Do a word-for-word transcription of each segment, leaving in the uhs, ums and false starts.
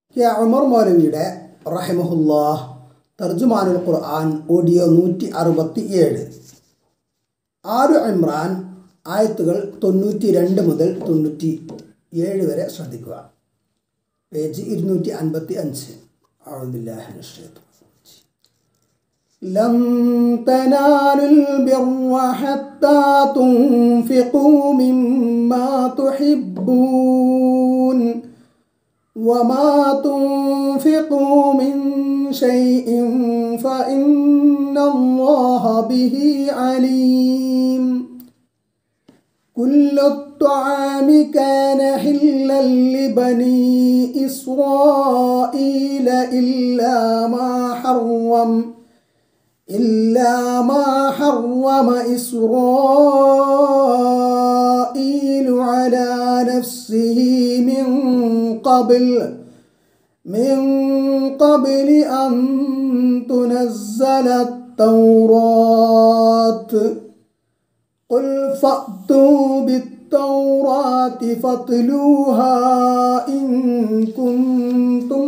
K Umar മൗലവിയുടെ റഹിമഹുല്ലാഹ് തർജുമാനുൽ ഖുർആൻ audio നൂറ്റി അറുപത്തി ഏഴ്. ആലു ഇമ്രാൻ ആയത്തുകൾ തൊണ്ണൂറ്റി രണ്ട് മുതൽ തൊണ്ണൂറ്റി ഏഴ് വരെ ശ്രദ്ധിക്കുക. പേജ് ഇരുന്നൂറ്റി അൻപത്തി അഞ്ച്. ലൻ തനാലുൽ ബിർറ ഹത്താ തുൻഫിഖൂ മിമ്മാ തുഹിബ്ബൂൻ വമാ തുൻഫിഖൂ മിൻ ഷൈഇൻ ഫഇന്നല്ലാഹ ബിഹി അലീം. കുല്ലു الطعام كان حلا لبني إسرائيل إلا ما حرم إلا ما حرم إسرائيل على نفسه من قبل من قبل أن تنزل التوراة قل فأتوا بالتوراة فاتلوها إن كنتم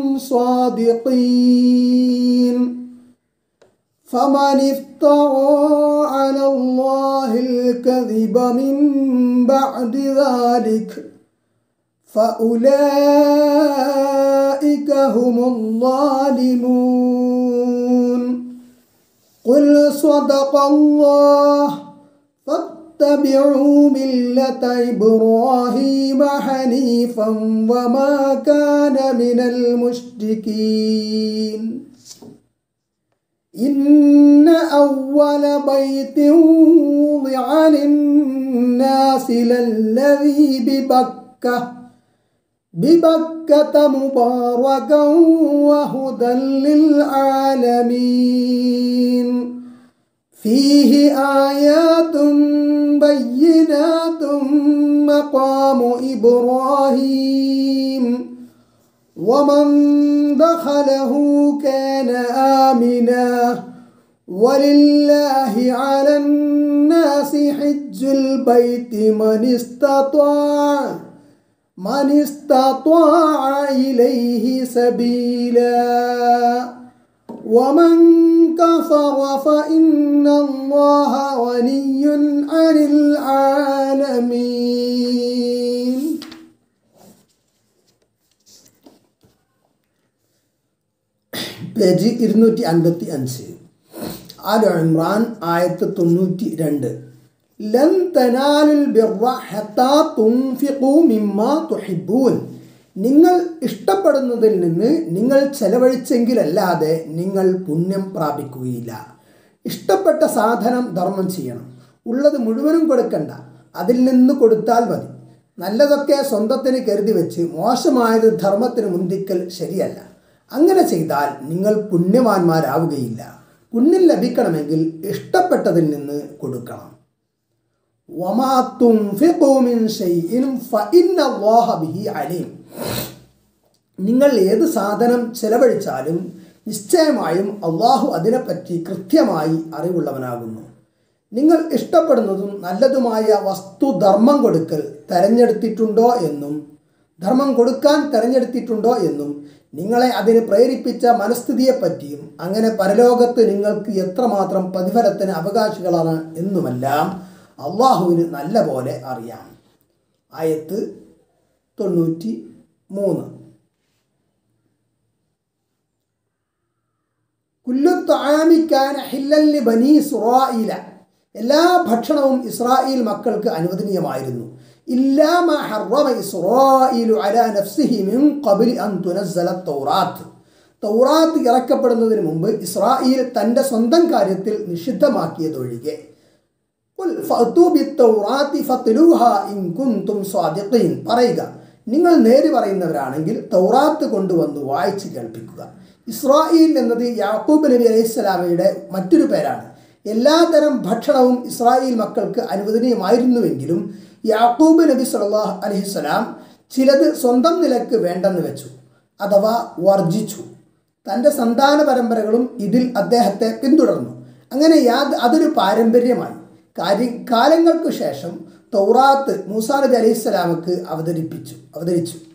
صادقين. فمن افترى على الله الكذب من بعد ذلك فأولئك هم الظالمون. قل صدق الله فاتبعوا ملة إبراهيم حنيفا وما كان من المشركين. إن أول بيت وضع للناس للذي ببكة ببكة مباركا وهدى للعالمين. فيه آيات بينات مقام إبراهيم ومن دخله كان آمنا ولله على الناس حج البيت من استطاع من استطاع إليه سبيلا ومن كفر فإن الله غني عن العالمين. പേജ് ഇരുന്നൂറ്റി അൻപത്തി അഞ്ച്. ആലു ഇമ്രാൻ ആയത്ത് തൊണ്ണൂറ്റി രണ്ട്. ലൻ തനാലുൽ ബിർറ ഹത്താ തുൻഫിഖൂ മിമ്മാ തുഹിബ്ബൂൻ. നിങ്ങൾ ഇഷ്ടപ്പെടുന്നതിൽ നിന്ന് നിങ്ങൾ ചെലവഴിച്ചെങ്കിലല്ലാതെ നിങ്ങൾ പുണ്യം പ്രാപിക്കുകയില്ല. ഇഷ്ടപ്പെട്ട സാധനം ധർമ്മം ചെയ്യണം. ഉള്ളത് മുഴുവനും കൊടുക്കണ്ട, അതിൽ നിന്ന് കൊടുത്താൽ മതി. നല്ലതൊക്കെ സ്വന്തത്തിന് കരുതി വെച്ച് മോശമായത് ധർമ്മത്തിന് മുന്തിക്കൽ ശരിയല്ല. അങ്ങനെ ചെയ്താൽ നിങ്ങൾ പുണ്യവാന്മാരാവുകയില്ല. പുണ്യം ലഭിക്കണമെങ്കിൽ ഇഷ്ടപ്പെട്ടതിൽ നിന്ന് കൊടുക്കണം. വമാ തുൻഫിഖൂ മിൻ ഷൈഇൻ ഫഇന്നല്ലാഹ ബിഹി അലീം. നിങ്ങൾ ഏത് സാധനം ചെലവഴിച്ചാലും നിശ്ചയമായും അള്ളാഹു അതിനെപ്പറ്റി കൃത്യമായി അറിവുള്ളവനാകുന്നു. നിങ്ങൾ ഇഷ്ടപ്പെടുന്നതും നല്ലതുമായ വസ്തു ധർമ്മം കൊടുക്കൽ തെരഞ്ഞെടുത്തിട്ടുണ്ടോ എന്നും ധർമ്മം കൊടുക്കാൻ തെരഞ്ഞെടുത്തിട്ടുണ്ടോ എന്നും നിങ്ങളെ അതിന് പ്രേരിപ്പിച്ച മനസ്ഥിതിയെപ്പറ്റിയും അങ്ങനെ പരലോകത്ത് നിങ്ങൾക്ക് എത്രമാത്രം പ്രതിഫലത്തിന് അവകാശികളാണ് എന്നുമെല്ലാം അള്ളാഹുവിന് നല്ല പോലെ അറിയാം. ആയത്ത് തൊണ്ണൂറ്റി മൂന്ന്. കുല്ലു ത്വആമി കാന ഹില്ലൻ ലിബനീ ഇസ്രായീല. എല്ലാ ഭക്ഷണവും ഇസ്രായേൽ മക്കൾക്ക് അനുവദനീയമായിരുന്നു. ഇല്ലാ മാ ഹറമ ഇസ്രായീലു അലാ നഫ്സിഹി മിൻ ഖബ്ലി അൻ തുനസ്സല തൗറാത്ത്. തൗറാത്ത് ഇറക്കപ്പെടുന്നതിന് മുമ്പ് ഇസ്രായേൽ തൻ്റെ സ്വന്തം കാര്യത്തിൽ നിഷിദ്ധമാക്കിയതൊഴികെ. ഖുൽ ഫഅ്തൂ ബിത്തൗറാത്തി ഫത്ലൂഹാ ഇൻ കുൻതും സ്വാദിഖീൻ. പറയുക, നിങ്ങൾ നേര് പറയുന്നവരാണെങ്കിൽ തൗറാത്ത് കൊണ്ടുവന്ന് വായിച്ച് കേൾപ്പിക്കുക. ഇസ്രായേൽ എന്നത് യാക്കൂബ് നബി അലൈഹിസ്സലാമയുടെ മറ്റൊരു പേരാണ്. എല്ലാതരം ഭക്ഷണവും ഇസ്രായേൽ മക്കൾക്ക് അനുവദനീയമായിരുന്നുവെങ്കിലും യാക്കൂബ് നബി സല്ലല്ലാഹു അലൈഹി വസല്ലം ചിലത് സ്വന്തം നിലക്ക് വേണ്ടെന്ന് വെച്ചു അഥവാ വർജിച്ചു. തൻ്റെ സന്താന പരമ്പരകളും ഇതിൽ അദ്ദേഹത്തെ പിന്തുടർന്നു. അങ്ങനെ യാത് അതൊരു പാരമ്പര്യമായി. കാര്യ കാലങ്ങൾക്ക് ശേഷം തൗറാത്ത് മൂസാ നബി അലൈഹി സ്വലാമക്ക് അവതരിപ്പിച്ചു അവതരിച്ചു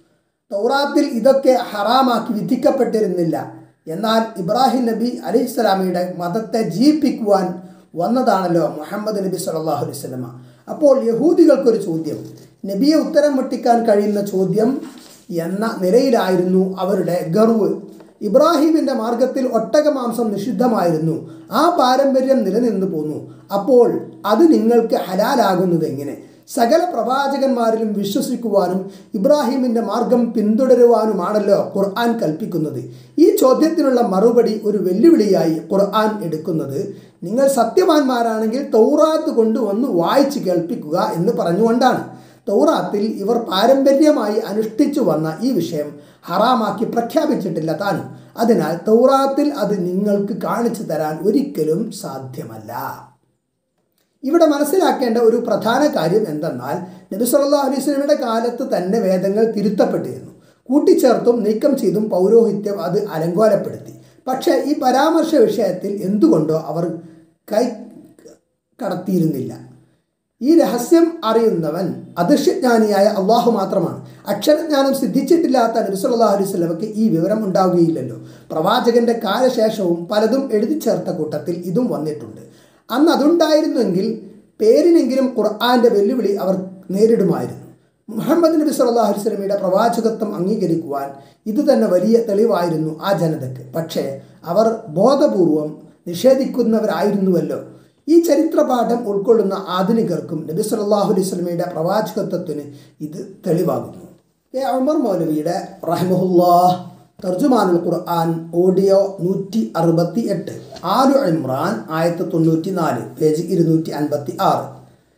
തൗറാത്തിൽ ഇതൊക്കെ ഹറാമാക്കി വിധിക്കപ്പെട്ടിരുന്നില്ല. എന്നാൽ ഇബ്രാഹിം നബി അലൈഹിസ്സലാമിയുടെ മതത്തെ ജീവിപ്പിക്കുവാൻ വന്നതാണല്ലോ മുഹമ്മദ് നബി സല്ലല്ലാഹു അലൈഹി വസല്ലമ. അപ്പോൾ യഹൂദികൾക്കൊരു ചോദ്യം, നബിയെ ഉത്തരം മുട്ടിക്കാൻ കഴിയുന്ന ചോദ്യം എന്ന നിലയിലായിരുന്നു അവരുടെ ഗർവ്. ഇബ്രാഹിമിൻ്റെ മാർഗത്തിൽ ഒട്ടകമാംസം നിഷിദ്ധമായിരുന്നു. ആ പാരമ്പര്യം നിലനിന്നു പോന്നു. അപ്പോൾ അത് നിങ്ങൾക്ക് ഹലാലാകുന്നത് എങ്ങനെ? സകല പ്രവാചകന്മാരിലും വിശ്വസിക്കുവാനും ഇബ്രാഹിമിൻ്റെ മാർഗം പിന്തുടരുവാനുമാണല്ലോ ഖുർആൻ കൽപ്പിക്കുന്നത്. ഈ ചോദ്യത്തിനുള്ള മറുപടി ഒരു വെല്ലുവിളിയായി ഖുർആൻ എടുക്കുന്നത് നിങ്ങൾ സത്യവാന്മാരാണെങ്കിൽ തൗറാത്ത് കൊണ്ടുവന്ന് വായിച്ച് കേൾപ്പിക്കുക എന്ന് പറഞ്ഞുകൊണ്ടാണ്. തൗറാത്തിൽ ഇവർ പാരമ്പര്യമായി അനുഷ്ഠിച്ചു വന്ന ഈ വിഷയം ഹറാമാക്കി പ്രഖ്യാപിച്ചിട്ടില്ല താനും. അതിനാൽ തൗറാത്തിൽ അത് നിങ്ങൾക്ക് കാണിച്ചു തരാൻ ഒരിക്കലും സാധ്യമല്ല. ഇവിടെ മനസ്സിലാക്കേണ്ട ഒരു പ്രധാന കാര്യം എന്തെന്നാൽ നബി സല്ലല്ലാഹു അലൈഹി വസല്ലമയുടെ കാലത്ത് തന്നെ വേദങ്ങൾ തിരുത്തപ്പെട്ടിരുന്നു. കൂട്ടിച്ചേർത്തും നീക്കം ചെയ്തും പൗരോഹിത്യം അത് അലങ്കോലപ്പെടുത്തി. പക്ഷേ ഈ പരാമർശ വിഷയത്തിൽ എന്തുകൊണ്ടോ അവർ കൈ കടത്തിയിരുന്നില്ല. ഈ രഹസ്യം അറിയുന്നവൻ അദൃശ്യജ്ഞാനിയായ അള്ളാഹു മാത്രമാണ്. അക്ഷരജ്ഞാനം സിദ്ധിച്ചിട്ടില്ലാത്ത നബി സല്ലല്ലാഹു അലൈഹി വസല്ലമയ്ക്ക് ഈ വിവരം ഉണ്ടാവുകയില്ലല്ലോ. പ്രവാചകന്റെ കാലശേഷവും പലതും എഴുതി ചേർത്ത കൂട്ടത്തിൽ ഇതും വന്നിട്ടുണ്ട്. അന്ന് അതുണ്ടായിരുന്നുവെങ്കിൽ പേരിനെങ്കിലും ഖുർആന്റെ വെല്ലുവിളി അവർ നേരിടുമായിരുന്നു. മുഹമ്മദ് നബി സല്ലല്ലാഹു അലൈഹി വസല്ലമയുടെ പ്രവാചകത്വം അംഗീകരിക്കുവാൻ ഇത് തന്നെ വലിയ തെളിവായിരുന്നു ആ ജനതയ്ക്ക്. പക്ഷേ അവർ ബോധപൂർവം നിഷേധിക്കുന്നവരായിരുന്നുവല്ലോ. ഈ ചരിത്രപാഠം ഉൾക്കൊള്ളുന്ന ആധുനികർക്കും നബി സല്ലല്ലാഹു അലൈഹി വസല്ലമയുടെ പ്രവാചകത്വത്തിന് ഇത് തെളിവാകുന്നു. കെ ഉമർ മൗലവിയുടെ റഹിമഹുല്ലാഹ് തർജുമാനുൽ ഖുർആൻ ഓഡിയോ നൂറ്റി അറുപത്തി എട്ട് ആലു ഇമ്രാൻ ആയത്ത് തൊണ്ണൂറ്റി നാല് പേജ് ഇരുന്നൂറ്റി അൻപത്തി ആറ്.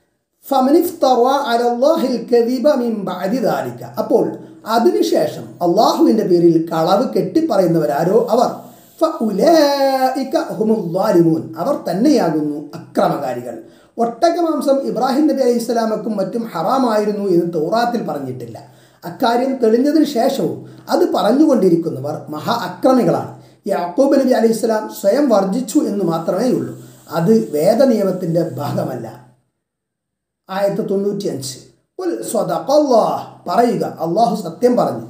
അപ്പോൾ അതിനുശേഷം അള്ളാഹുവിൻ്റെ പേരിൽ കളവ് കെട്ടിപ്പറയുന്നവരാരോ അവർ അവർ തന്നെയാകുന്നു അക്രമകാരികൾ. ഒട്ടകമാംസം ഇബ്രാഹിം നബി അലൈഹി സ്വലാമക്കും മറ്റും ഹറാമായിരുന്നു എന്ന് തൗറാത്തിൽ പറഞ്ഞിട്ടില്ല. അക്കാര്യം തെളിഞ്ഞതിന് ശേഷവും അത് പറഞ്ഞുകൊണ്ടിരിക്കുന്നവർ മഹാ അക്രമികളാണ്. യാക്കൂബ് നബി അലൈഹി സ്വലാം സ്വയം വർജിച്ചു എന്ന് മാത്രമേ ഉള്ളൂ. അത് വേദനിയമത്തിൻ്റെ ഭാഗമല്ല. ആയത്ത് തൊണ്ണൂറ്റി അഞ്ച് പറയുക, അള്ളാഹു സത്യം പറഞ്ഞു.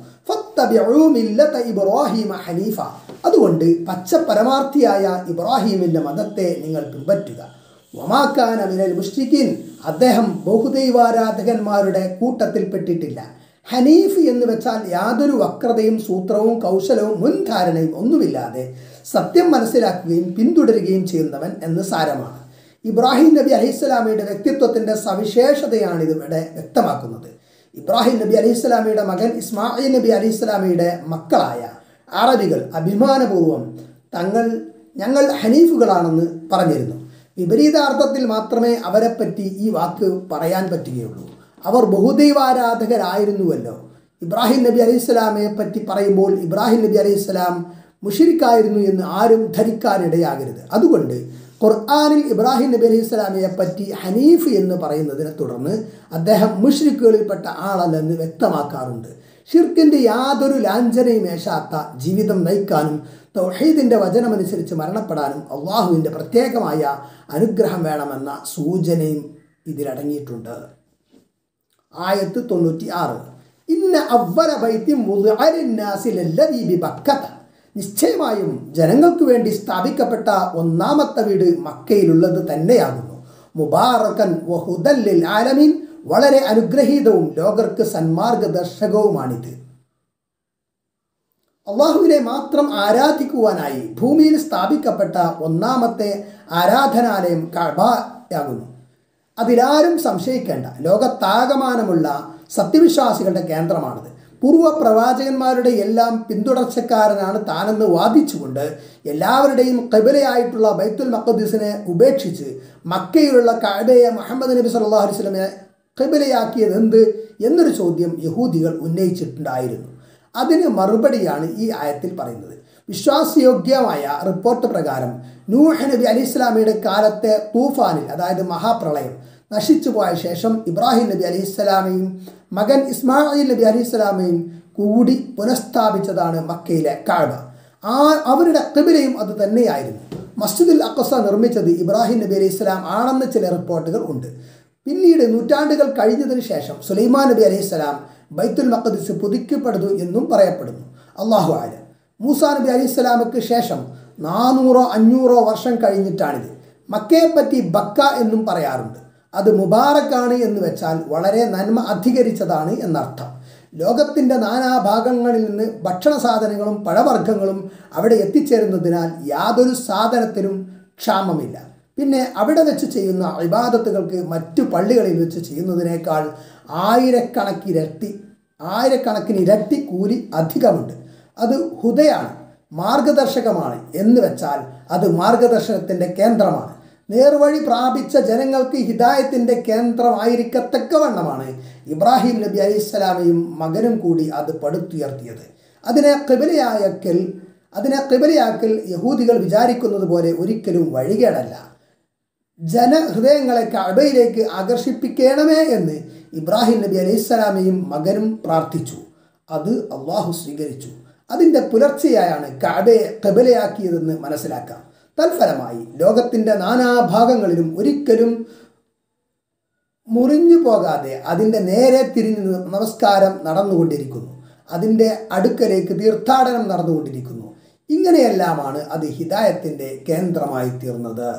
ഹനീഫ അതുകൊണ്ട് പച്ച പരമാർത്ഥിയായ ഇബ്രാഹിമിൻ്റെ മതത്തെ നിങ്ങൾ പിൻപറ്റുക. വമാക്കാന മിനൽ മുശ്രിക്കീൻ അദ്ദേഹം ബഹുദൈവാരാധകന്മാരുടെ കൂട്ടത്തിൽപ്പെട്ടിട്ടില്ല. ഹനീഫ് എന്ന് വെച്ചാൽ യാതൊരു വക്രതയും സൂത്രവും കൗശലവും മുൻധാരണയും ഒന്നുമില്ലാതെ സത്യം മനസ്സിലാക്കുകയും പിന്തുടരുകയും ചെയ്യുന്നവൻ എന്ന് സാരമാണ്. ഇബ്രാഹിം നബി അലൈഹിസ്സലാമയുടെ വ്യക്തിത്വത്തിൻ്റെ സവിശേഷതയാണ് ഇതിവിടെ വ്യക്തമാക്കുന്നത്. ഇബ്രാഹിം നബി അലൈഹിസ്സലാമയുടെ മകൻ ഇസ്മായിൽ നബി അലൈഹിസ്സലാമയുടെ മക്കളായ അറബികൾ അഭിമാനപൂർവ്വം തങ്ങൾ ഞങ്ങൾ ഹനീഫുകളാണെന്ന് പറഞ്ഞിരുന്നു. വിപരീതാർത്ഥത്തിൽ മാത്രമേ അവരെപ്പറ്റി ഈ വാക്ക് പറയാൻ പറ്റുകയുള്ളൂ. അവർ ബഹുദൈവാരാധകരായിരുന്നുവല്ലോ. ഇബ്രാഹിം നബി അലൈഹി സ്വലാമയെ പറ്റി പറയുമ്പോൾ ഇബ്രാഹിം നബി അലൈഹി സ്വലാം മുശ്രിക്കായിരുന്നു എന്ന് ആരും ധരിക്കാനിടയാകരുത്. അതുകൊണ്ട് ഖുർആനിൽ ഇബ്രാഹിം നബി അലൈഹി സ്വലാമയെ പറ്റി ഹനീഫ് എന്ന് പറയുന്നതിനെ തുടർന്ന് അദ്ദേഹം മുശ്രിക്കുകളിൽപ്പെട്ട ആളല്ലെന്ന് വ്യക്തമാക്കാറുണ്ട്. ഷിർക്കിൻ്റെ യാതൊരു ലാഞ്ചനയും ഏശാത്ത ജീവിതം നയിക്കാനും തൗഹീദിൻ്റെ വചനമനുസരിച്ച് മരണപ്പെടാനും അള്ളാഹുവിൻ്റെ പ്രത്യേകമായ അനുഗ്രഹം വേണമെന്ന സൂചനയും ഇതിലടങ്ങിയിട്ടുണ്ട്. ആയത്ത് തൊണ്ണൂറ്റി ആറ് ഇന്ന അവ്വല ബൈത്തിൻ വുദിഅ ലിന്നാസി ലല്ലദീ ബിബക്കത നിശ്ചയമായും ജനങ്ങൾക്ക് വേണ്ടി സ്ഥാപിക്കപ്പെട്ട ഒന്നാമത്തെ വീട് മക്കയിലുള്ളത് തന്നെയാകുന്നു. മുബാറകൻ വഹുദൽ ലിൽ ആലമീൻ വളരെ അനുഗ്രഹീതവും ലോകർക്ക് സന്മാർഗദർശകവുമാണിത്. അള്ളാഹുവിനെ മാത്രം ആരാധിക്കുവാനായി ഭൂമിയിൽ സ്ഥാപിക്കപ്പെട്ട ഒന്നാമത്തെ ആരാധനാലയം കഅബയാകുന്നു. അതിലാരും സംശയിക്കേണ്ട. ലോകത്താകമാനമുള്ള സത്യവിശ്വാസികളുടെ കേന്ദ്രമാണിത്. പൂർവ്വ പ്രവാചകന്മാരുടെ എല്ലാം പിന്തുടർച്ചക്കാരനാണ് താനെന്ന് വാദിച്ചുകൊണ്ട് എല്ലാവരുടെയും ഖിബലയായിട്ടുള്ള ബൈത്തുൽ മഖ്ദിസിനെ ഉപേക്ഷിച്ച് മക്കയിലുള്ള കഅബയെ മുഹമ്മദ് നബി സല്ലല്ലാഹു അലൈഹി വസല്ലമയെ ഖിബലയാക്കിയത് എന്ത് എന്നൊരു ചോദ്യം യഹൂദികൾ ഉന്നയിച്ചിട്ടുണ്ടായിരുന്നു. അതിന് മറുപടിയാണ് ഈ ആയത്തിൽ പറയുന്നത്. വിശ്വാസയോഗ്യമായ റിപ്പോർട്ട് പ്രകാരം നൂഹ് നബി അലൈഹി സ്വലാമയുടെ കാലത്തെ തൂഫാനിൽ, അതായത് മഹാപ്രളയം നശിച്ചു പോയ ശേഷം ഇബ്രാഹിം നബി അലൈഹി സ്വലാമയും മകൻ ഇസ്മായിൽ നബി അലൈഹി സ്വലാമയും കൂടി പുനഃസ്ഥാപിച്ചതാണ് മക്കയിലെ കഅബ. ആ അവരുടെ ഖിബലയും അത് തന്നെയായിരുന്നു. മസ്ജിദുൽ അഖ്സ നിർമ്മിച്ചത് ഇബ്രാഹിം നബി അലൈഹി സ്വലാം ആണെന്ന് ചില റിപ്പോർട്ടുകൾ ഉണ്ട്. പിന്നീട് നൂറ്റാണ്ടുകൾ കഴിഞ്ഞതിന് ശേഷം സുലൈമാൻ നബി അലൈഹി സ്വലാം ബൈത്തുൽ മഖ്ദിസ് പുതുക്കപ്പെടുന്നു എന്നും പറയപ്പെടുന്നു. അള്ളാഹു ആലം. മൂസാ നബി അലൈഹി സ്വലാമക്ക് ശേഷം നാനൂറോ അഞ്ഞൂറോ വർഷം കഴിഞ്ഞിട്ടാണിത്. മക്കയെപ്പറ്റി ബക്ക എന്നും പറയാറുണ്ട്. അത് മുബാറക്കാണ് എന്ന് വെച്ചാൽ വളരെ നന്മ അധികരിച്ചതാണ് എന്നർത്ഥം. ലോകത്തിൻ്റെ നാനാഭാഗങ്ങളിൽ നിന്ന് ഭക്ഷണ സാധനങ്ങളും പഴവർഗ്ഗങ്ങളും അവിടെ എത്തിച്ചേരുന്നതിനാൽ യാതൊരു സാധനത്തിനും ക്ഷാമമില്ല. പിന്നെ അവിടെ വെച്ച് ചെയ്യുന്ന ഇബാദത്തുകൾക്ക് മറ്റു പള്ളികളിൽ വെച്ച് ചെയ്യുന്നതിനേക്കാൾ ആയിരക്കണക്കിരട്ടി ആയിരക്കണക്കിന് ഇരട്ടി കൂലി അധികമുണ്ട്. അത് ഹുദയാണ്, മാർഗദർശകമാണ് എന്ന് വെച്ചാൽ അത് മാർഗദർശനത്തിൻ്റെ കേന്ദ്രമാണ്. നേർവഴി പ്രാപിച്ച ജനങ്ങൾക്ക് ഹിദായത്തിൻ്റെ കേന്ദ്രമായിരിക്കത്തക്കവണ്ണമാണ് ഇബ്രാഹിം നബി അലൈഹിസ്സലാമയും മകനും കൂടി അത് പടുത്തുയർത്തിയത്. അതിനെ ഖിബലയാക്കൽ അതിനെ ഖിബലയാക്കൽ യഹൂദികൾ വിചാരിക്കുന്നത് പോലെ ഒരിക്കലും വഴികേടല്ല. ജനഹൃദയങ്ങളെ കഅബയിലേക്ക് ആകർഷിപ്പിക്കണമേ എന്ന് ഇബ്രാഹിം നബി അലൈഹിസ്സലാമയും മകനും പ്രാർത്ഥിച്ചു. അത് അള്ളാഹു സ്വീകരിച്ചു. അതിൻ്റെ പുലർച്ചയായാണ് കഅബയെ ഖിബലയാക്കിയതെന്ന് മനസ്സിലാക്കാം. തൽഫലമായി ലോകത്തിൻ്റെ നാനാഭാഗങ്ങളിലും ഒരിക്കലും മുറിഞ്ഞു പോകാതെ അതിൻ്റെ നേരെ തിരിഞ്ഞ് നമസ്കാരം നടന്നുകൊണ്ടിരിക്കുന്നു. അതിൻ്റെ അടുക്കലേക്ക് തീർത്ഥാടനം നടന്നുകൊണ്ടിരിക്കുന്നു. ഇങ്ങനെയെല്ലാമാണ് അത് ഹിദായത്തിൻ്റെ കേന്ദ്രമായി തീർന്നത്.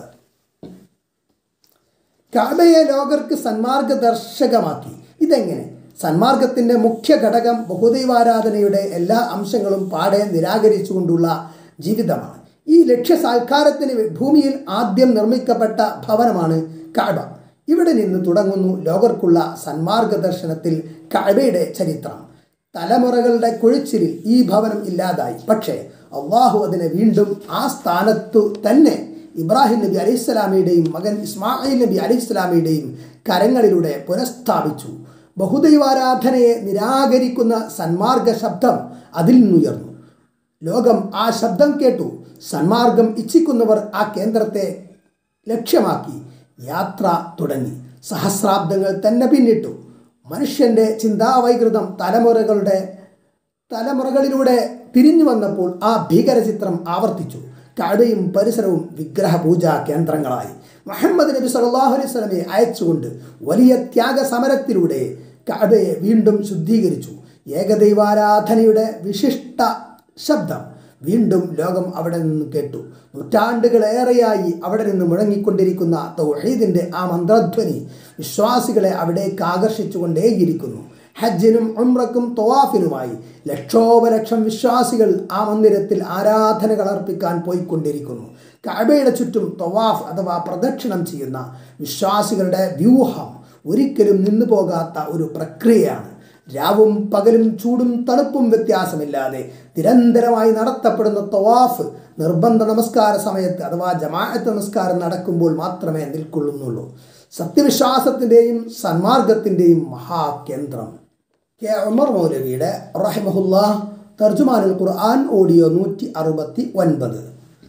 കഅബയെ ലോകർക്ക് സന്മാർഗദർശകമാക്കി. ഇതെങ്ങനെ? സന്മാർഗത്തിൻ്റെ മുഖ്യ ഘടകം ബഹുദൈവാരാധനയുടെ എല്ലാ അംശങ്ങളും പാടെ നിരാകരിച്ചുകൊണ്ടുള്ള ജീവിതമാണ്. ഈ ലക്ഷ്യസാൽക്കാരത്തിന് ഭൂമിയിൽ ആദ്യം നിർമ്മിക്കപ്പെട്ട ഭവനമാണ് കഅബ. ഇവിടെ നിന്ന് തുടങ്ങുന്നു ലോകർക്കുള്ള സന്മാർഗ ദർശനത്തിൽ കഅബയുടെ ചരിത്രം. തലമുറകളുടെ കൊഴിച്ചിലിൽ ഈ ഭവനം ഇല്ലാതായി. പക്ഷേ അള്ളാഹു അതിനെ വീണ്ടും ആ സ്ഥാനത്തു തന്നെ ഇബ്രാഹിം നബി അലൈഹിസ്സലാമയുടെയും മകൻ ഇസ്മായിൽ നബി അലൈഹിസ്സലാമയുടെയും കരങ്ങളിലൂടെ പുനഃസ്ഥാപിച്ചു. ബഹുദൈവാരാധനയെ നിരാകരിക്കുന്ന സന്മാർഗ ശബ്ദം അതിൽ നിന്നുയർന്നു. ലോകം ആ ശബ്ദം കേട്ടു. സന്മാർഗം ഇച്ഛിക്കുന്നവർ ആ കേന്ദ്രത്തെ ലക്ഷ്യമാക്കി യാത്ര തുടങ്ങി. സഹസ്രാബ്ദങ്ങൾ തന്നെ പിന്നിട്ടു. മനുഷ്യൻ്റെ ചിന്താവൈകൃതം തലമുറകളുടെ തലമുറകളിലൂടെ തിരിഞ്ഞു വന്നപ്പോൾ ആ ഭീകരചിത്രം ആവർത്തിച്ചു. കഅബയും പരിസരവും വിഗ്രഹപൂജാ കേന്ദ്രങ്ങളായി. മുഹമ്മദ് നബി സല്ലല്ലാഹു അലൈഹി വസല്ലമയെ അയച്ചുകൊണ്ട് വലിയ ത്യാഗ സമരത്തിലൂടെ കഅബയെ വീണ്ടും ശുദ്ധീകരിച്ചു. ഏകദൈവാരാധനയുടെ വിശിഷ്ട ശബ്ദം വീണ്ടും ലോകം അവിടെ നിന്ന് കേട്ടു. നൂറ്റാണ്ടുകളേറെയായി അവിടെ നിന്ന് മുഴങ്ങിക്കൊണ്ടിരിക്കുന്ന തൗഹീദിൻ്റെ ആ മന്ത്രധ്വനി വിശ്വാസികളെ അവിടേക്ക് ആകർഷിച്ചുകൊണ്ടേയിരിക്കുന്നു. ഹജ്ജിനും ഉംറക്കും തവാഫിനുമായി ലക്ഷോപലക്ഷം വിശ്വാസികൾ ആ മന്ദിരത്തിൽ ആരാധനകൾ അർപ്പിക്കാൻ പോയിക്കൊണ്ടിരിക്കുന്നു. കഅബയുടെ ചുറ്റും തവാഫ് അഥവാ പ്രദക്ഷിണം ചെയ്യുന്ന വിശ്വാസികളുടെ വ്യൂഹം ഒരിക്കലും നിന്നു പോകാത്ത ഒരു പ്രക്രിയയാണ്. രാവും പകലും ചൂടും തണുപ്പും വ്യത്യാസമില്ലാതെ നിരന്തരമായി നടത്തപ്പെടുന്ന തവാഫ് നിർബന്ധ നമസ്കാര സമയത്ത് അഥവാ ജമാഅത്ത് നമസ്കാരം നടക്കുമ്പോൾ മാത്രമേ നിൽക്കൊള്ളുന്നുള്ളൂ. സത്യവിശ്വാസത്തിൻ്റെയും സന്മാർഗത്തിൻ്റെയും മഹാകേന്ദ്രം. കെ ഉമർ മൗലവിയുടെ റഹിമഹുല്ലാഹ് തർജുമാനുൽ ഖുർആൻ ഓഡിയോ നൂറ്റി അറുപത്തി ഒൻപത്.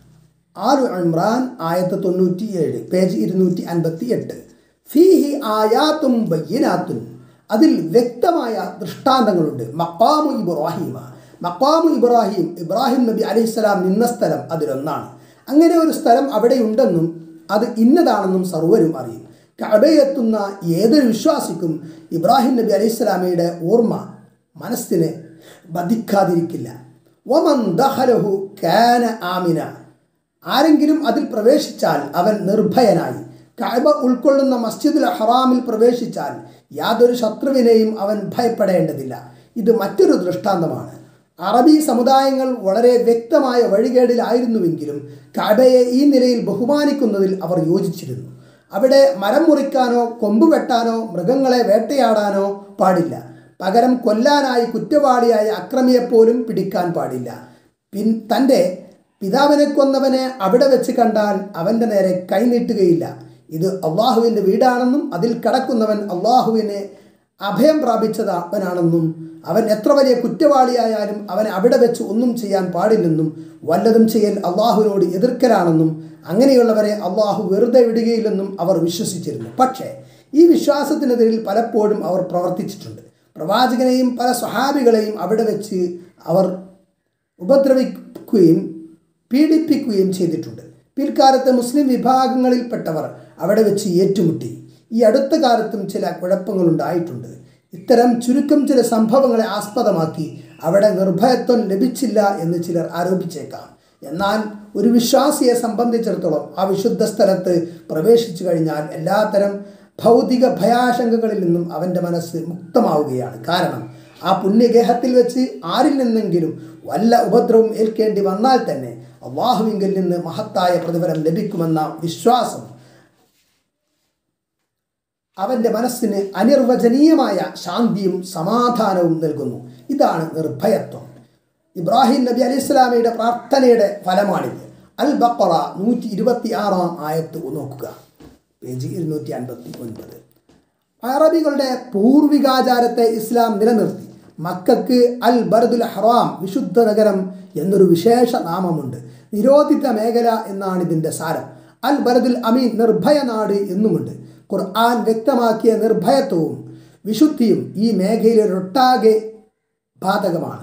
ആലു ഇമ്രാൻ ആയത്ത് തൊണ്ണൂറ്റി ഏഴ്, പേജ് ഇരുന്നൂറ്റി അൻപത്തി എട്ട്. ഫീഹി ആയാത്തും ബയ്യിനാത്തുൻ, അതിൽ വ്യക്തമായ ദൃഷ്ടാന്തങ്ങളുണ്ട്. മഖാമു ഇബ്രാഹിമ, മഖാമു ഇബ്രാഹിം, ഇബ്രാഹിം നബി അലൈഹിസ്സലാം നിന്ന സ്ഥലം അതിലൊന്നാണ്. അങ്ങനെ ഒരു സ്ഥലം അവിടെയുണ്ടെന്നും അത് ഇന്നതാണെന്നും സർവരും അറിയും. കഅബയെത്തുന്ന ഏതൊരു വിശ്വാസിക്കും ഇബ്രാഹിം നബി അലൈഹിസ്സലാമയുടെ ഓർമ്മ മനസ്സിനെ ബധിക്കാതിരിക്കില്ല. വമൻ ദഖലഹു കാന ആമിന, ആരെങ്കിലും അതിൽ പ്രവേശിച്ചാൽ അവൻ നിർഭയനായി. കഅബ ഉൾക്കൊള്ളുന്ന മസ്ജിദുൽ ഹറാമിൽ പ്രവേശിച്ചാൽ യാതൊരു ശത്രുവിനെയും അവൻ ഭയപ്പെടേണ്ടതില്ല. ഇത് മറ്റൊരു ദൃഷ്ടാന്തമാണ്. അറബി സമുദായങ്ങൾ വളരെ വ്യക്തമായ വഴികേടിലായിരുന്നുവെങ്കിലും കഅബയെ ഈ നിലയിൽ ബഹുമാനിക്കുന്നതിൽ അവർ യോജിച്ചിരുന്നു. അവിടെ മരം മുറിക്കാനോ കൊമ്പ് വെട്ടാനോ മൃഗങ്ങളെ വേട്ടയാടാനോ പാടില്ല. പകരം കൊല്ലാനായി കുറ്റവാളിയായ അക്രമിയെപ്പോലും പിടിക്കാൻ പാടില്ല. പിൻ തൻ്റെ പിതാവിനെ കൊന്നവനെ അവിടെ വെച്ച് കണ്ടാൽ അവൻ്റെ നേരെ കൈനീട്ടുകയില്ല. ഇത് അള്ളാഹുവിൻ്റെ വീടാണെന്നും അതിൽ കടക്കുന്നവൻ അള്ളാഹുവിനെ അഭയം പ്രാപിച്ചതവനാണെന്നും അവൻ എത്ര വലിയ കുറ്റവാളിയായാലും അവനെ അവിടെ വെച്ച് ഒന്നും ചെയ്യാൻ പാടില്ലെന്നും വല്ലതും ചെയ്യൽ അള്ളാഹുവിനോട് എതിർക്കലാണെന്നും അങ്ങനെയുള്ളവരെ അള്ളാഹു വെറുതെ വിടുകയില്ലെന്നും അവർ വിശ്വസിച്ചിരുന്നു. പക്ഷേ ഈ വിശ്വാസത്തിനെതിരിൽ പലപ്പോഴും അവർ പ്രവർത്തിച്ചിട്ടുണ്ട്. പ്രവാചകനെയും പല സ്വഹാബികളെയും അവിടെ വെച്ച് അവർ ഉപദ്രവിക്കുകയും പീഡിപ്പിക്കുകയും ചെയ്തിട്ടുണ്ട്. പിൽക്കാലത്ത് മുസ്ലിം വിഭാഗങ്ങളിൽപ്പെട്ടവർ അവിടെ വെച്ച് ഏറ്റുമുട്ടി. ഈ അടുത്ത കാലത്തും ചില കുഴപ്പങ്ങളുണ്ടായിട്ടുണ്ട്. ഇത്തരം ചുരുക്കം ചില സംഭവങ്ങളെ ആസ്പദമാക്കി അവിടെ നിർഭയത്വം ലഭിച്ചില്ല എന്ന് ചിലർ ആരോപിച്ചേക്കാം. എന്നാൽ ഒരു വിശ്വാസിയെ സംബന്ധിച്ചിടത്തോളം ആ വിശുദ്ധ സ്ഥലത്ത് പ്രവേശിച്ചു കഴിഞ്ഞാൽ എല്ലാത്തരം ഭൗതിക ഭയാശങ്കകളിൽ നിന്നും അവൻ്റെ മനസ്സ് മുക്തമാവുകയാണ്. കാരണം ആ പുണ്യഗേഹത്തിൽ വെച്ച് ആരിൽ നിന്നെങ്കിലും വല്ല ഉപദ്രവം ഏൽക്കേണ്ടി വന്നാൽ തന്നെ അല്ലാഹുവിങ്കിൽ നിന്ന് മഹത്തായ പ്രതിഫലം ലഭിക്കുമെന്ന വിശ്വാസം അവൻ്റെ മനസ്സിന് അനിർവചനീയമായ ശാന്തിയും സമാധാനവും നൽകുന്നു. ഇതാണ് നിർഭയത്വം. ഇബ്രാഹിം നബി അലൈഹി സ്വലാമയുടെ പ്രാർത്ഥനയുടെ ഫലമാണിത്. അൽ ബഖറ നൂറ്റി ഇരുപത്തി ആറാം ആയത്ത് നോക്കുക, പേജ് ഇരുന്നൂറ്റി അൻപത്തി ഒൻപത്. അറബികളുടെ പൂർവികാചാരത്തെ ഇസ്ലാം നിലനിർത്തി. മക്കൾക്ക് അൽ ബർദുൽ ഹറാം, വിശുദ്ധ നഗരം എന്നൊരു വിശേഷ നാമമുണ്ട്. നിരോധിത മേഖല എന്നാണ് ഇതിൻ്റെ സാരം. അൽ ബർദുൽ അമീൻ, നിർഭയ നാട് എന്നുമുണ്ട്. ഖുർആൻ വ്യക്തമാക്കിയ നിർഭയത്വവും വിശുദ്ധിയും ഈ മേഖലയിലൊട്ടാകെ ബാധകമാണ്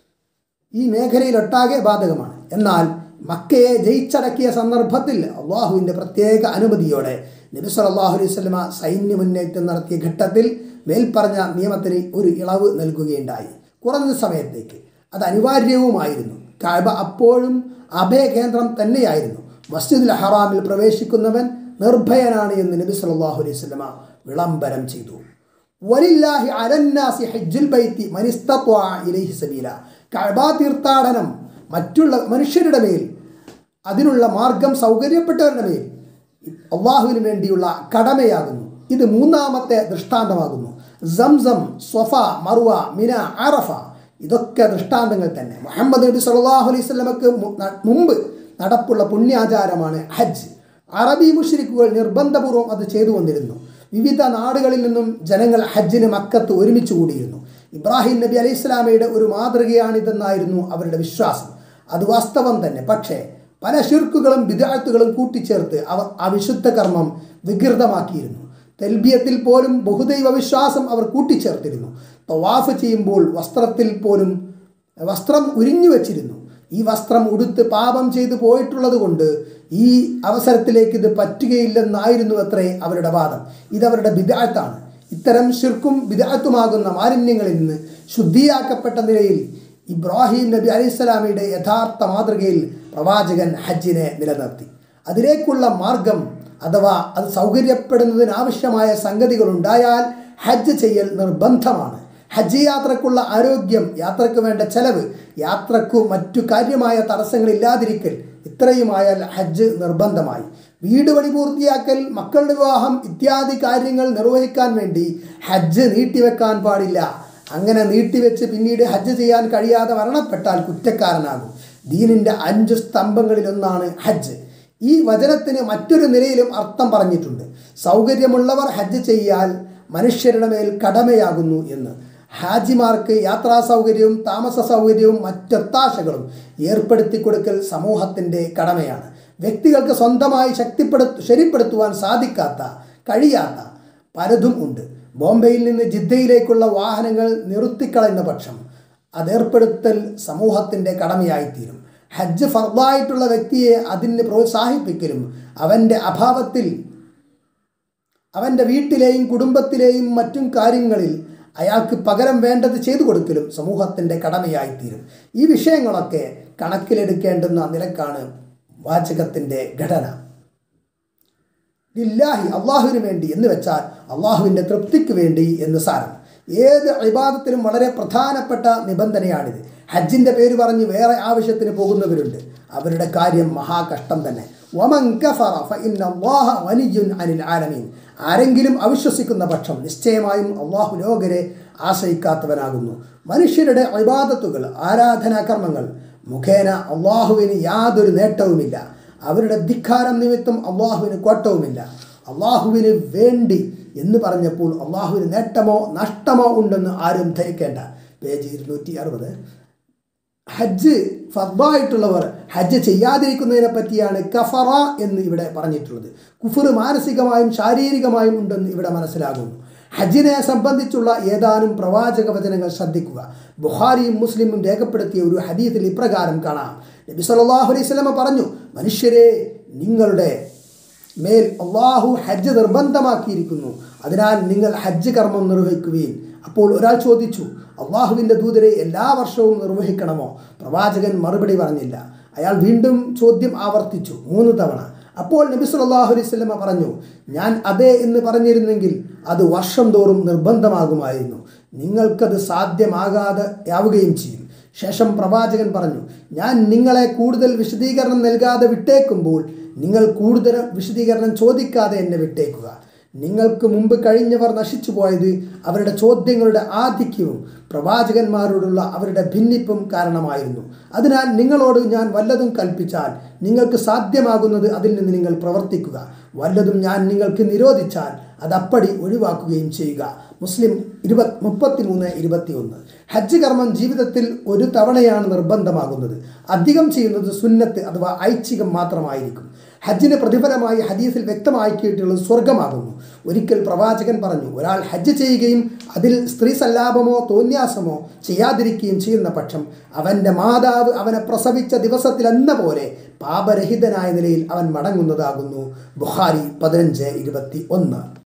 ഈ മേഖലയിലൊട്ടാകെ ബാധകമാണ് എന്നാൽ മക്കയെ ജയിച്ചടക്കിയ സന്ദർഭത്തിൽ അള്ളാഹുവിൻ്റെ പ്രത്യേക അനുമതിയോടെ നബി സല്ലല്ലാഹു അലൈഹി വസല്ലമ സൈന്യമുന്നേറ്റം നടത്തിയ ഘട്ടത്തിൽ മേൽപ്പറഞ്ഞ നിയമത്തിന് ഒരു ഇളവ് നൽകുകയുണ്ടായി. കുറഞ്ഞ സമയത്തേക്ക്. അത് അനിവാര്യവുമായിരുന്നു. കഅബ അപ്പോഴും അഭയകേന്ദ്രം തന്നെയായിരുന്നു. മസ്ജിദുൽ ഹറാമിൽ പ്രവേശിക്കുന്നവൻ നിർഭയനാണ് എന്ന് നബി സല്ലല്ലാഹു അലൈഹി വസല്ലമ വിളംബരം ചെയ്തു. വലില്ലാഹി അലന്നാസി ഹജ്ജുൽ ബൈത്തി മൻ ഇസ്തത്വഅ ഇലൈഹി സബീല. കഅബ തീർത്ഥാടനം മറ്റുള്ള മനുഷ്യരുടെ മേൽ, അതിനുള്ള മാർഗം സൗകര്യപ്പെട്ടവരുടെ മേൽ അള്ളാഹുവിന് വേണ്ടിയുള്ള കടമയാകുന്നു. ഇത് മൂന്നാമത്തെ ദൃഷ്ടാന്തമാകുന്നു. സംസം, സ്വഫ, മർവ, മിന, അറഫ ഇതൊക്കെ ദൃഷ്ടാന്തങ്ങൾ തന്നെ. മുഹമ്മദ് നബി സല്ലല്ലാഹു അലൈഹി വസല്ലമക്ക് മുമ്പ് നടപ്പുള്ള പുണ്യാചാരമാണ് ഹജ്ജ്. അറബി മുശ്രിക്കുകൾ നിർബന്ധപൂർവ്വം അത് ചെയ്തു വന്നിരുന്നു. വിവിധ നാടുകളിൽ നിന്നും ജനങ്ങൾ ഹജ്ജിന് മക്കത്ത് ഒരുമിച്ച് കൂടിയിരുന്നു. ഇബ്രാഹിം നബി അലൈഹി സ്വലാമയുടെ ഒരു മാതൃകയാണിതെന്നായിരുന്നു അവരുടെ വിശ്വാസം. അത് വാസ്തവം തന്നെ. പക്ഷേ പല ശിർക്കുകളും ബിദ്അത്തുകളും കൂട്ടിച്ചേർത്ത് അവർ ആ വിശുദ്ധ കർമ്മം വികൃതമാക്കിയിരുന്നു. തൽബിയത്തിൽ പോലും ബഹുദൈവ വിശ്വാസം അവർ കൂട്ടിച്ചേർത്തിരുന്നു. തവാഫ് ചെയ്യുമ്പോൾ വസ്ത്രത്തിൽ പോലും വസ്ത്രം ഉരിഞ്ഞു വച്ചിരുന്നു. ഈ വസ്ത്രം ഉടുത്ത് പാപം ചെയ്തു പോയിട്ടുള്ളത് കൊണ്ട് ഈ അവസരത്തിലേക്ക് ഇത് പറ്റുകയില്ലെന്നായിരുന്നു അത്രേ അവരുടെ വാദം. ഇതവരുടെ ബിദ്അത്താണ്. ഇത്തരം ശിർക്കും ബിദ്അത്തുമാകുന്ന മാലിന്യങ്ങളിൽ നിന്ന് ശുദ്ധിയാക്കപ്പെട്ട നിലയിൽ ഇബ്രാഹിം നബി അലൈഹി സ്വലാമയുടെ യഥാർത്ഥ മാതൃകയിൽ പ്രവാചകൻ ഹജ്ജിനെ നിലനിർത്തി. അതിലേക്കുള്ള മാർഗം അഥവാ അത് സൗകര്യപ്പെടുന്നതിനാവശ്യമായ സംഗതികളുണ്ടായാൽ ഹജ്ജ് ചെയ്യൽ നിർബന്ധമാണ്. ഹജ്ജ് യാത്രക്കുള്ള ആരോഗ്യം, യാത്രക്ക് വേണ്ട ചെലവ്, യാത്രക്കു മറ്റു കാര്യമായ തടസ്സങ്ങളില്ലാതിരിക്കൽ, ഇത്രയുമായാൽ ഹജ്ജ് നിർബന്ധമായി. വീട് പണി പൂർത്തിയാക്കൽ, മക്കളുടെ വിവാഹം ഇത്യാദി കാര്യങ്ങൾ നിർവഹിക്കാൻ വേണ്ടി ഹജ്ജ് നീട്ടിവെക്കാൻ പാടില്ല. അങ്ങനെ നീട്ടിവെച്ച് പിന്നീട് ഹജ്ജ് ചെയ്യാൻ കഴിയാതെ മരണപ്പെട്ടാൽ കുറ്റക്കാരനാകും. ദീനിൻ്റെ അഞ്ച് സ്തംഭങ്ങളിലൊന്നാണ് ഹജ്ജ്. ഈ വചനത്തിന് മറ്റൊരു നിലയിലും അർത്ഥം പറഞ്ഞിട്ടുണ്ട്. സൗകര്യമുള്ളവർ ഹജ്ജ് ചെയ്യാൽ മനുഷ്യരുടെ മേൽ കടമയാകുന്നു എന്ന്. ഹാജിമാർക്ക് യാത്രാ സൗകര്യവും താമസ സൗകര്യവും മറ്റൊത്താശകളും ഏർപ്പെടുത്തി കൊടുക്കൽ സമൂഹത്തിൻ്റെ കടമയാണ്. വ്യക്തികൾക്ക് സ്വന്തമായി ശക്തിപ്പെടുത്തു ശരിപ്പെടുത്തുവാൻ സാധിക്കാത്ത കഴിയാത്ത പലതും ഉണ്ട്. ബോംബെയിൽ നിന്ന് ജിദ്ദയിലേക്കുള്ള വാഹനങ്ങൾ നിർത്തിക്കളയുന്ന പക്ഷം അതേർപ്പെടുത്തൽ സമൂഹത്തിൻ്റെ കടമയായിത്തീരും. ഹജ്ജ് ഫർദായിട്ടുള്ള വ്യക്തിയെ അതിന് പ്രോത്സാഹിപ്പിക്കലും അവൻ്റെ അഭാവത്തിൽ അവൻ്റെ വീട്ടിലെയും കുടുംബത്തിലെയും മറ്റും കാര്യങ്ങളിൽ അയാൾക്ക് പകരം വേണ്ടത് ചെയ്തു കൊടുക്കലും സമൂഹത്തിൻ്റെ കടമയായിത്തീരും. ഈ വിഷയങ്ങളൊക്കെ കണക്കിലെടുക്കേണ്ടുന്ന നിലക്കാണ് വാചകത്തിൻ്റെ ഘടന. ലില്ലാഹി, അള്ളാഹുവിന് വേണ്ടി എന്ന് വെച്ചാൽ അള്ളാഹുവിൻ്റെ തൃപ്തിക്ക് വേണ്ടി എന്ന് സാരം. ഏത് ഇബാദത്തിലും വളരെ പ്രധാനപ്പെട്ട നിബന്ധനയാണിത്. ഹജ്ജിൻ്റെ പേര് പറഞ്ഞ് വേറെ ആവശ്യത്തിന് പോകുന്നവരുണ്ട്. അവരുടെ കാര്യം മഹാകഷ്ടം തന്നെ. വമൻ കഫറ ഫഇന്നല്ലാഹ ഗനിയ്യുൻ അനിൽ ആലമീൻ. ആരെങ്കിലും അവിശ്വസിക്കുന്ന പക്ഷം നിശ്ചയമായും അള്ളാഹു ലോകരെ ആശ്രയിക്കാത്തവനാകുന്നു. മനുഷ്യരുടെ ഇബാദത്തുകൾ, ആരാധനാകർമ്മങ്ങൾ മുഖേന അള്ളാഹുവിന് യാതൊരു നേട്ടവുമില്ല. അവരുടെ ധിക്കാരം നിമിത്തം അള്ളാഹുവിന് കോട്ടവുമില്ല. അള്ളാഹുവിന് വേണ്ടി എന്ന് പറഞ്ഞപ്പോൾ അള്ളാഹുവിന് നേട്ടമോ നഷ്ടമോ ഉണ്ടെന്ന് ആരും ധരിക്കേണ്ട. പേജ് ഇരുന്നൂറ്റി അറുപത്. ഹജ്ജ് ഫർദായിട്ടുള്ളവർ ഹജ്ജ് ചെയ്യാതിരിക്കുന്നതിനെ പറ്റിയാണ് കഫറ എന്ന് ഇവിടെ പറഞ്ഞിട്ടുള്ളത്. കുഫർ മാനസികമായും ശാരീരികമായും ഉണ്ടെന്ന് ഇവിടെ മനസ്സിലാകുന്നു. ഹജ്ജിനെ സംബന്ധിച്ചുള്ള ഏതാനും പ്രവാചക വചനങ്ങൾ ശ്രദ്ധിക്കുക. ബുഖാരിയും മുസ്ലിമും രേഖപ്പെടുത്തിയ ഒരു ഹദീസിൽ ഇപ്രകാരം കാണാം. നബി സല്ലല്ലാഹു അലൈഹി വസല്ലം പറഞ്ഞു, മനുഷ്യരെ, നിങ്ങളുടെ മേൽ അള്ളാഹു ഹജ്ജ് നിർബന്ധമാക്കിയിരിക്കുന്നു. അതിനാൽ നിങ്ങൾ ഹജ്ജ് കർമ്മം നിർവഹിക്കുകയും. അപ്പോൾ ഒരാൾ ചോദിച്ചു, അള്ളാഹുവിൻ്റെ ദൂതരെ എല്ലാ വർഷവും നിർവഹിക്കണമോ? പ്രവാചകൻ മറുപടി പറഞ്ഞില്ല. അയാൾ വീണ്ടും ചോദ്യം ആവർത്തിച്ചു മൂന്ന് തവണ. അപ്പോൾ നബി സല്ലല്ലാഹു അലൈഹി വസല്ലം പറഞ്ഞു, ഞാൻ അതെ എന്ന് പറഞ്ഞിരുന്നെങ്കിൽ അത് വർഷം തോറും നിർബന്ധമാകുമായിരുന്നു. നിങ്ങൾക്കത് സാധ്യമാകാതെ ആവുകയും ചെയ്യും. ശേഷം പ്രവാചകൻ പറഞ്ഞു, ഞാൻ നിങ്ങളെ കൂടുതൽ വിശദീകരണം നൽകാതെ വിട്ടേക്കുമ്പോൾ നിങ്ങൾ കൂടുതൽ വിശദീകരണം ചോദിക്കാതെ എന്നെ വിട്ടേക്കുക. നിങ്ങൾക്ക് മുമ്പ് കഴിഞ്ഞവർ നശിച്ചു പോയത് അവരുടെ ചോദ്യങ്ങളുടെ ആധിക്യവും പ്രവാചകന്മാരോടുള്ള അവരുടെ ഭിന്നിപ്പും കാരണമായിരുന്നു. അതിനാൽ നിങ്ങളോട് ഞാൻ വല്ലതും കൽപ്പിച്ചാൽ നിങ്ങൾക്ക് സാധ്യമാകുന്നത് അതിൽ നിന്ന് നിങ്ങൾ പ്രവർത്തിക്കുക. വല്ലതും ഞാൻ നിങ്ങൾക്ക് നിരോധിച്ചാൽ അതപ്പടി ഒഴിവാക്കുകയും ചെയ്യുക. മുസ്ലിം ഇരുപത് മുപ്പത്തി മൂന്ന് ഇരുപത്തി ഒന്ന്. ഹജ്ജ് കർമ്മം ജീവിതത്തിൽ ഒരു തവണയാണ് നിർബന്ധമാകുന്നത്. അധികം ചെയ്യുന്നത് സുന്നത്ത് അഥവാ ഐച്ഛികം മാത്രമായിരിക്കും. ഹജ്ജിന് പ്രതിഫലമായി ഹദീസിൽ വ്യക്തമാക്കിയിട്ടുള്ളത് സ്വർഗമാകുന്നു. ഒരിക്കൽ പ്രവാചകൻ പറഞ്ഞു, ഒരാൾ ഹജ്ജ് ചെയ്യുകയും അതിൽ സ്ത്രീ സല്ലാപമോ തോന്യാസമോ ചെയ്യാതിരിക്കുകയും ചെയ്യുന്ന പക്ഷം അവൻ്റെ മാതാവ് അവനെ പ്രസവിച്ച ദിവസത്തിലെന്ന പോലെ പാപരഹിതനായ നിലയിൽ അവൻ മടങ്ങുന്നതാകുന്നു. ബുഖാരി പതിനഞ്ച് ഇരുപത്തി ഒന്ന്.